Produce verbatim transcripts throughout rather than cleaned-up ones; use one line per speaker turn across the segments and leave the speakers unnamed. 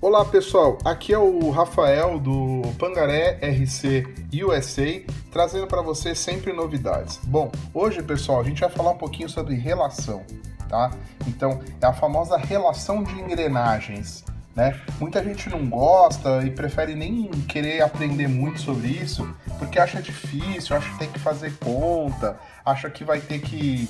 Olá pessoal, aqui é o Rafael do Pangaré R C U S A, trazendo para você sempre novidades. Bom, hoje pessoal, a gente vai falar um pouquinho sobre relação, tá? Então, é a famosa relação de engrenagens, né? Muita gente não gosta e prefere nem querer aprender muito sobre isso, porque acha difícil, acha que tem que fazer conta, acha que vai ter que,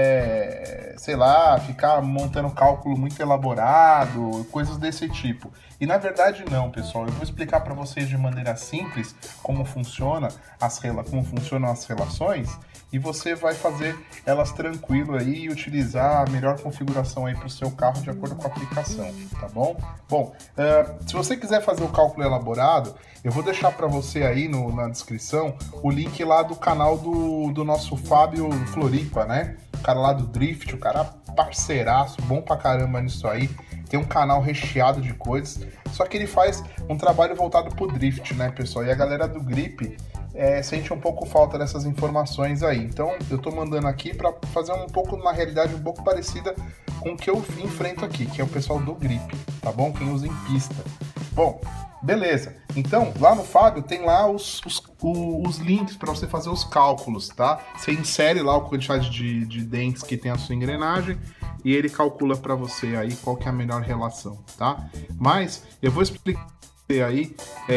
é, sei lá, ficar montando cálculo muito elaborado, coisas desse tipo. E na verdade não, pessoal. Eu vou explicar para vocês de maneira simples como funciona as como funcionam as relações e você vai fazer elas tranquilo aí e utilizar a melhor configuração aí para o seu carro de acordo com a aplicação, tá bom? Bom, uh, se você quiser fazer o cálculo elaborado, eu vou deixar para você aí no, na descrição o link lá do canal do, do nosso Fábio Floripa, né? O cara lá do Drift, o cara parceiraço, bom pra caramba nisso aí. Tem um canal recheado de coisas, só que ele faz um trabalho voltado pro Drift, né, pessoal? E a galera do Grip é, sente um pouco falta dessas informações aí. Então, eu tô mandando aqui para fazer um pouco, na realidade, um pouco parecida com o que eu enfrento aqui, que é o pessoal do Grip, tá bom? Quem usa em pista. Bom, beleza. Então, lá no Fábio tem lá os, os, os links para você fazer os cálculos, tá? Você insere lá a quantidade de, de dentes que tem a sua engrenagem e ele calcula para você aí qual que é a melhor relação, tá? Mas eu vou explicar aí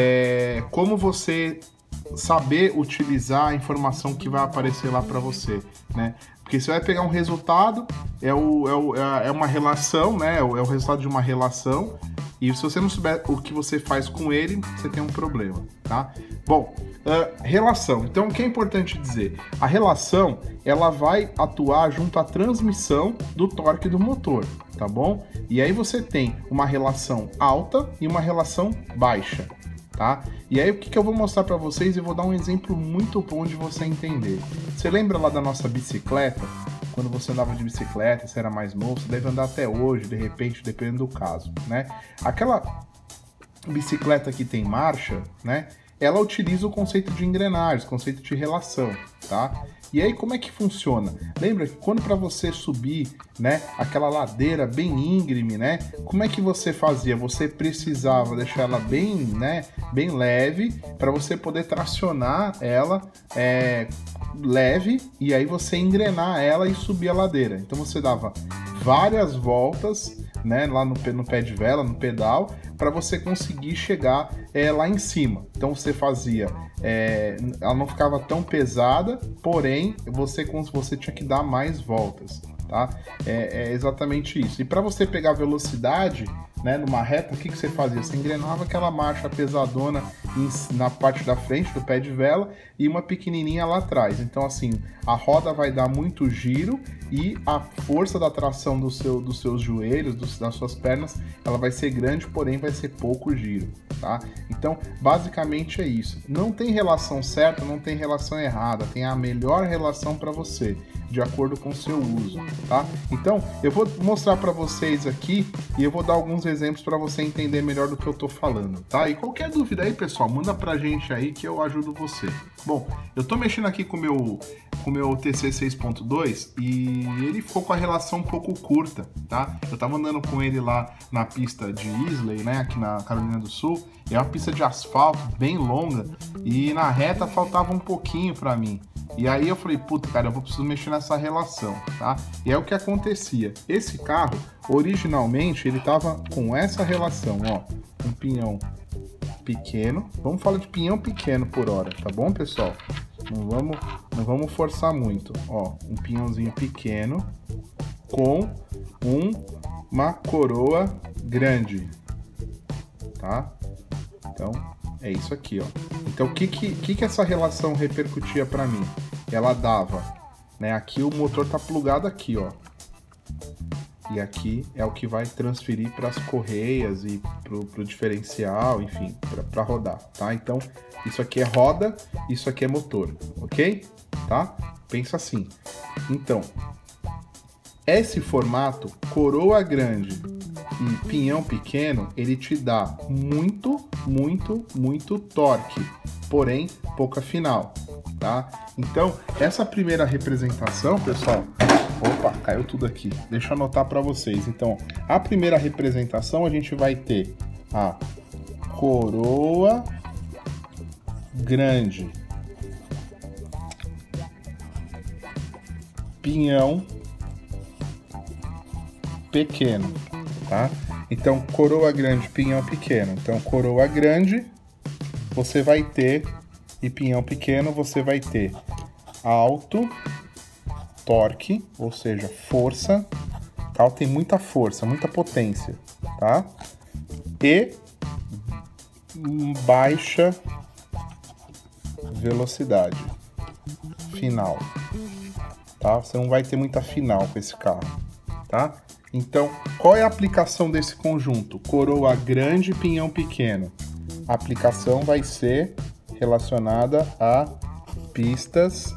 é, como você saber utilizar a informação que vai aparecer lá para você, né? Porque você vai pegar um resultado, é, o, é, o, é uma relação, né? É o, é o resultado de uma relação. E se você não souber o que você faz com ele, você tem um problema, tá? Bom, uh, relação. Então, o que é importante dizer? A relação, ela vai atuar junto à transmissão do torque do motor, tá bom? E aí você tem uma relação alta e uma relação baixa, tá? E aí o que, que eu vou mostrar para vocês e vou dar um exemplo muito bom de você entender. Você lembra lá da nossa bicicleta? Quando você andava de bicicleta, você era mais novo, você deve andar até hoje, de repente, dependendo do caso, né? Aquela bicicleta que tem marcha, né? Ela utiliza o conceito de engrenagens, o conceito de relação, tá? E aí, como é que funciona? Lembra que quando para você subir, né, aquela ladeira bem íngreme, né? Como é que você fazia? Você precisava deixar ela bem, né, bem leve para você poder tracionar ela é, leve e aí você engrenar ela e subir a ladeira. Então você dava várias voltas, né, lá no, no pé de vela, no pedal, para você conseguir chegar é, lá em cima. Então você fazia, é, ela não ficava tão pesada, porém você, você tinha que dar mais voltas, tá? É, é exatamente isso. E para você pegar velocidade, né, numa reta, o que, que você fazia? Você engrenava aquela marcha pesadona em, na parte da frente do pé de vela e uma pequenininha lá atrás. Então assim, a roda vai dar muito giro e a força da tração do seu, dos seus joelhos, dos, das suas pernas, ela vai ser grande, porém vai ser pouco giro, tá? Então, basicamente é isso. Não tem relação certa, não tem relação errada, tem a melhor relação para você, de acordo com o seu uso, tá? Então, eu vou mostrar para vocês aqui e eu vou dar alguns exemplos para você entender melhor do que eu tô falando, tá? E qualquer dúvida aí, pessoal, manda pra gente aí que eu ajudo você. Bom, eu tô mexendo aqui com o meu, com o meu T C seis ponto dois e ele ficou com a relação um pouco curta, tá? Eu tava andando com ele lá na pista de Islay, né, aqui na Carolina do Sul, é uma pista de asfalto bem longa e na reta faltava um pouquinho para mim. E aí eu falei, puta, cara, eu vou precisar mexer nessa relação, tá? E é o que acontecia. Esse carro, originalmente, ele tava com essa relação, ó, um pinhão pequeno. Vamos falar de pinhão pequeno por hora, tá bom, pessoal? Não vamos, não vamos forçar muito. Ó, um pinhãozinho pequeno com um, uma coroa grande, tá? Então, é isso aqui, ó. Então, o que que, que que essa relação repercutia para mim? Ela dava, né? Aqui o motor tá plugado aqui, ó. E aqui é o que vai transferir para as correias e pro, pro diferencial, enfim, para rodar, tá? Então, isso aqui é roda, isso aqui é motor, ok? Tá? Pensa assim. Então, esse formato, coroa grande e pinhão pequeno, ele te dá muito, muito, muito torque, porém, pouca final, tá? Então, essa primeira representação, pessoal... Opa, caiu tudo aqui. Deixa eu anotar para vocês. Então, a primeira representação a gente vai ter a coroa grande, pinhão pequeno, tá? Então, coroa grande, pinhão pequeno. Então, coroa grande, você vai ter, e pinhão pequeno, você vai ter alto, torque, ou seja, força. Tal, tem muita força, muita potência, tá? E baixa velocidade final, tá? Você não vai ter muita final com esse carro, tá? Então, qual é a aplicação desse conjunto? Coroa grande, pinhão pequeno. A aplicação vai ser relacionada a pistas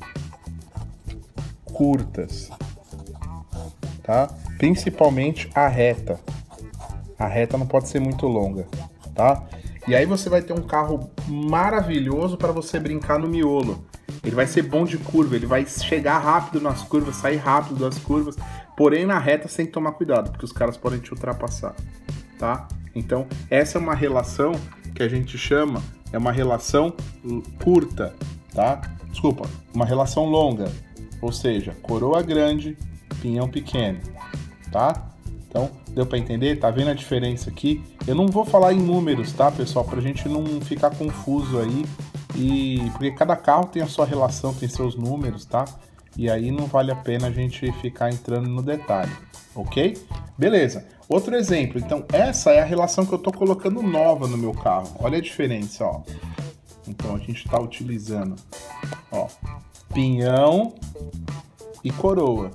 curtas, tá? Principalmente a reta. A reta não pode ser muito longa, tá? E aí você vai ter um carro maravilhoso para você brincar no miolo. Ele vai ser bom de curva, ele vai chegar rápido nas curvas, sair rápido das curvas. Porém, na reta você tem que tomar cuidado, porque os caras podem te ultrapassar, tá? Então, essa é uma relação que a gente chama, é uma relação curta, tá? Desculpa, uma relação longa. Ou seja, coroa grande, pinhão pequeno, tá? Então, deu para entender? Tá vendo a diferença aqui? Eu não vou falar em números, tá, pessoal? Pra gente não ficar confuso aí. E porque cada carro tem a sua relação, tem seus números, tá? E aí não vale a pena a gente ficar entrando no detalhe, ok? Beleza. Outro exemplo. Então, essa é a relação que eu tô colocando nova no meu carro. Olha a diferença, ó. Então, a gente tá utilizando, ó, pinhão e coroa.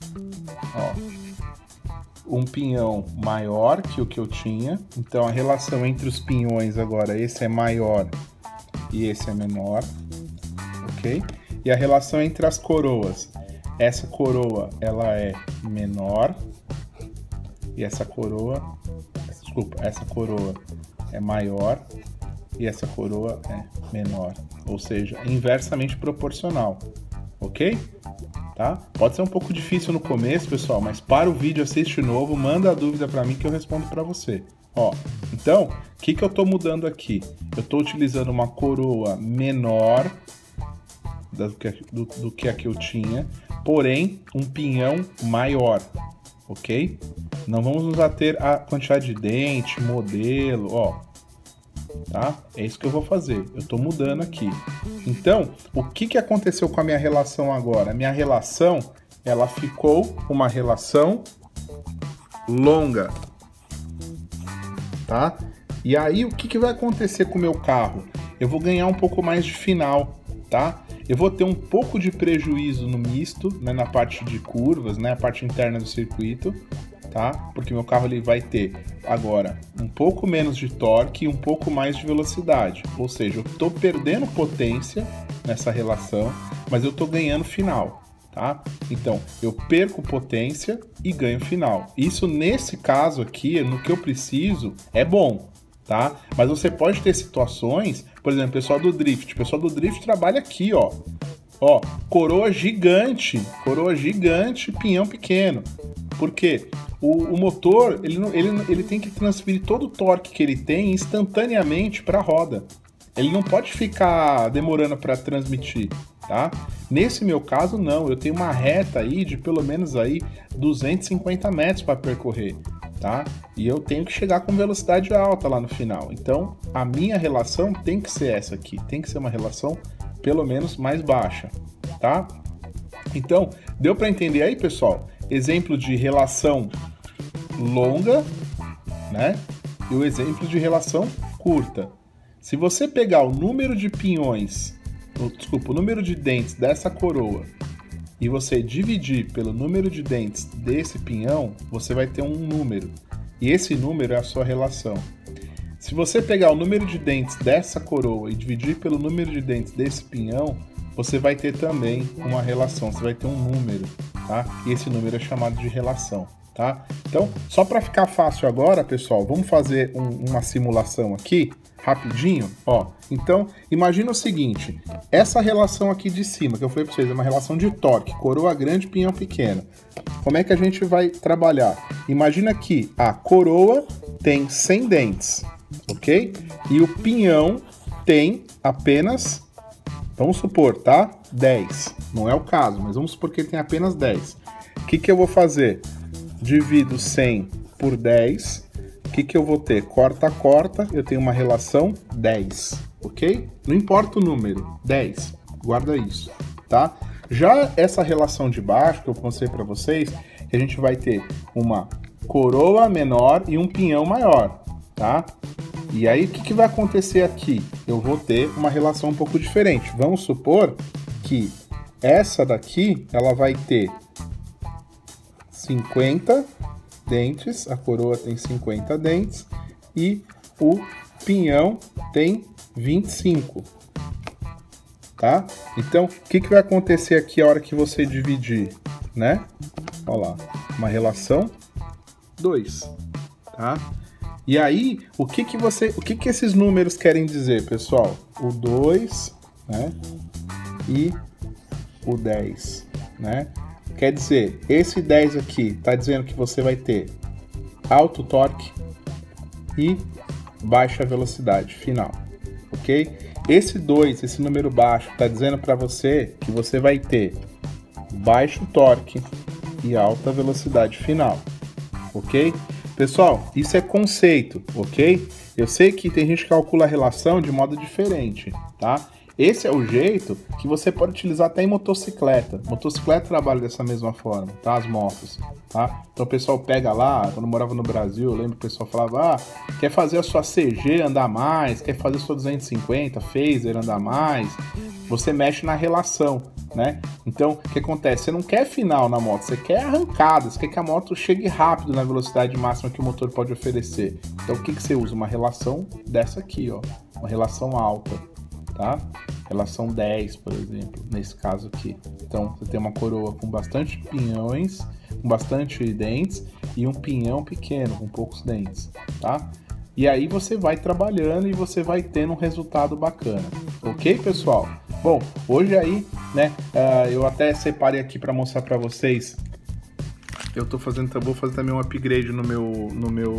Ó, um pinhão maior que o que eu tinha. Então, a relação entre os pinhões agora, esse é maior e esse é menor, ok? E a relação entre as coroas, essa coroa ela é menor e essa coroa, desculpa, essa coroa é maior e essa coroa é menor, ou seja, inversamente proporcional, ok? Tá? Pode ser um pouco difícil no começo, pessoal, mas para o vídeo, assiste de novo, manda a dúvida para mim que eu respondo para você. Ó, então, o que, que eu estou mudando aqui? Eu estou utilizando uma coroa menor do que, do, do que a que eu tinha, porém um pinhão maior, ok? Não vamos nos ater a quantidade de dente, modelo, ó, tá? É isso que eu vou fazer, eu estou mudando aqui. Então, o que, que aconteceu com a minha relação agora? A minha relação, ela ficou uma relação longa, tá? E aí, o que, que vai acontecer com o meu carro? Eu vou ganhar um pouco mais de final, tá? Eu vou ter um pouco de prejuízo no misto, né, na parte de curvas, né, a parte interna do circuito, tá? Porque meu carro ele vai ter agora um pouco menos de torque e um pouco mais de velocidade. Ou seja, eu estou perdendo potência nessa relação, mas eu estou ganhando final, tá? Então, eu perco potência e ganho final. Isso, nesse caso aqui, no que eu preciso, é bom, tá? Mas você pode ter situações, por exemplo, o pessoal do drift. O pessoal do drift trabalha aqui, ó. Ó, coroa gigante, coroa gigante, pinhão pequeno. Por quê? O, o motor, ele, não, ele, ele tem que transferir todo o torque que ele tem instantaneamente para a roda. Ele não pode ficar demorando para transmitir, tá? Nesse meu caso, não. Eu tenho uma reta aí de pelo menos aí duzentos e cinquenta metros para percorrer, tá? E eu tenho que chegar com velocidade alta lá no final. Então, a minha relação tem que ser essa aqui. Tem que ser uma relação pelo menos mais baixa, tá? Então, deu para entender aí, pessoal? Exemplo de relação longa, né? E o exemplo de relação curta. Se você pegar o número de pinhões, ou, desculpa, o número de dentes dessa coroa e você dividir pelo número de dentes desse pinhão, você vai ter um número. E esse número é a sua relação. Se você pegar o número de dentes dessa coroa e dividir pelo número de dentes desse pinhão, você vai ter também uma relação, você vai ter um número, tá? E esse número é chamado de relação, tá? Então, só para ficar fácil agora, pessoal, vamos fazer um, uma simulação aqui, rapidinho, ó. Então, imagina o seguinte, essa relação aqui de cima, que eu falei para vocês, é uma relação de torque, coroa grande, pinhão pequeno. Como é que a gente vai trabalhar? Imagina que a coroa tem cem dentes, ok? E o pinhão tem apenas, vamos supor, tá? dez. Não é o caso, mas vamos supor que ele tem apenas dez. O que que eu vou fazer? Divido cem por dez. O que que eu vou ter? Corta, corta, eu tenho uma relação dez, ok? Não importa o número, dez. Guarda isso, tá? Já essa relação de baixo, que eu mostrei para vocês, a gente vai ter uma coroa menor e um pinhão maior, tá? E aí, o que que vai acontecer aqui? Eu vou ter uma relação um pouco diferente. Vamos supor que essa daqui, ela vai ter cinquenta dentes, a coroa tem cinquenta dentes e o pinhão tem vinte e cinco, tá? Então, o que que vai acontecer aqui a hora que você dividir, né? Olha lá, uma relação dois, tá? E aí, o que que você, o que que esses números querem dizer, pessoal? O dois, né? E o dez, né? Quer dizer, esse dez aqui está dizendo que você vai ter alto torque e baixa velocidade final, ok? Esse dois, esse número baixo, está dizendo para você que você vai ter baixo torque e alta velocidade final, ok? Pessoal, isso é conceito, ok? Eu sei que tem gente que calcula a relação de modo diferente, tá? Esse é o jeito que você pode utilizar até em motocicleta. Motocicleta trabalha dessa mesma forma, tá? As motos, tá? Então o pessoal pega lá, quando eu morava no Brasil, eu lembro que o pessoal falava, ah, quer fazer a sua C G andar mais, quer fazer a sua duzentos e cinquenta, Phaser andar mais, você mexe na relação, né? Então, o que acontece? Você não quer final na moto, você quer arrancada, você quer que a moto chegue rápido na velocidade máxima que o motor pode oferecer. Então, o que que você usa? Uma relação dessa aqui, ó, uma relação alta, tá? Relação dez, por exemplo, nesse caso aqui. Então, você tem uma coroa com bastante pinhões, com bastante dentes, e um pinhão pequeno, com poucos dentes, tá? E aí você vai trabalhando e você vai tendo um resultado bacana, ok, pessoal? Bom, hoje aí, né, uh, eu até separei aqui para mostrar para vocês. Eu tô fazendo, vou fazer também um upgrade no meu, no meu,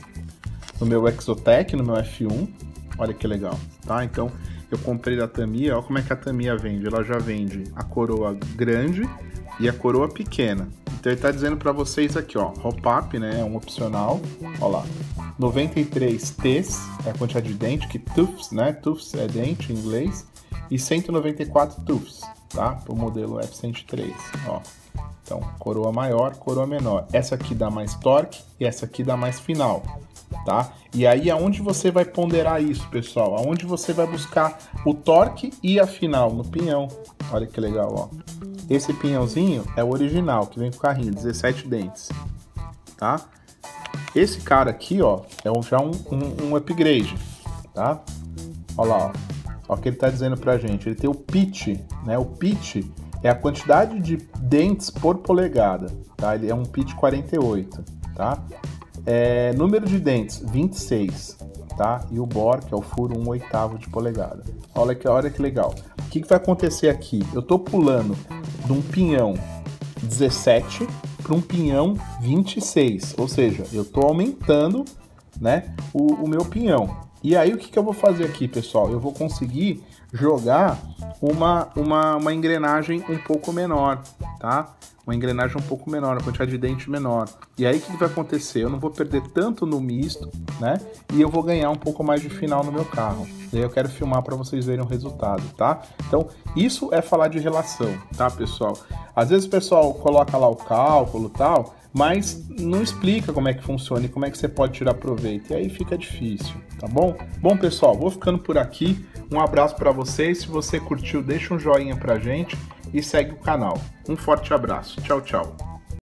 no meu Exotec, no meu F um. Olha que legal, tá? Então, eu comprei da Tamiya, olha como é que a Tamiya vende. Ela já vende a coroa grande e a coroa pequena. Então ele tá dizendo para vocês aqui, ó, hop-up, né, é um opcional, ó lá, noventa e três T's é a quantidade de dente, que tooths, né, tooths é dente em inglês, e cento e noventa e quatro tooths, tá, pro modelo F cento e três, ó. Então, coroa maior, coroa menor. Essa aqui dá mais torque e essa aqui dá mais final, tá? E aí, aonde você vai ponderar isso, pessoal? Aonde você vai buscar o torque e a final? No pinhão. Olha que legal, ó. Esse pinhãozinho é o original, que vem com o carrinho, dezessete dentes, tá? Esse cara aqui, ó, é um, já um, um, um upgrade, tá? Olha lá, ó. Olha o que ele tá dizendo pra gente. Ele tem o pitch, né? O pitch é a quantidade de dentes por polegada, tá? Ele é um pitch quarenta e oito, tá? É, número de dentes, vinte e seis, tá? E o bore, que é o furo, um oitavo de polegada. Olha que, olha que legal. O que, que vai acontecer aqui? Eu tô pulando de um pinhão dezessete para um pinhão vinte e seis, ou seja, eu tô aumentando, né, o, o meu pinhão. E aí o que, que eu vou fazer aqui, pessoal? Eu vou conseguir jogar uma, uma, uma engrenagem um pouco menor, tá? Uma engrenagem um pouco menor, uma quantidade de dente menor. E aí o que, que vai acontecer? Eu não vou perder tanto no misto, né? E eu vou ganhar um pouco mais de final no meu carro. E aí eu quero filmar para vocês verem o resultado, tá? Então, isso é falar de relação, tá, pessoal? Às vezes o pessoal coloca lá o cálculo e tal, mas não explica como é que funciona e como é que você pode tirar proveito. E aí fica difícil, tá bom? Bom, pessoal, vou ficando por aqui. Um abraço para vocês. Se você curtiu, deixa um joinha pra gente e segue o canal. Um forte abraço. Tchau, tchau.